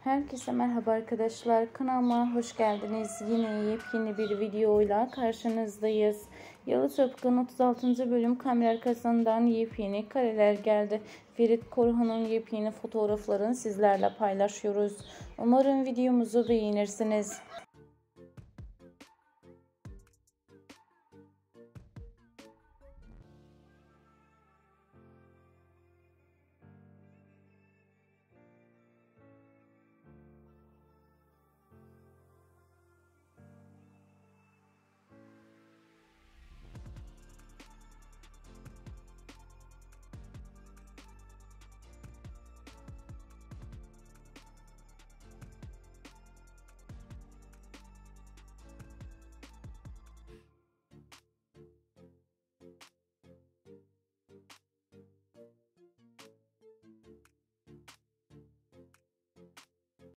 Herkese merhaba arkadaşlar, kanalıma hoş geldiniz. Yine yepyeni bir videoyla karşınızdayız. Yalı Çapkın 36. bölüm kamera arkasından yepyeni kareler geldi. Ferit Korhan'ın yepyeni fotoğraflarını sizlerle paylaşıyoruz. Umarım videomuzu beğenirsiniz.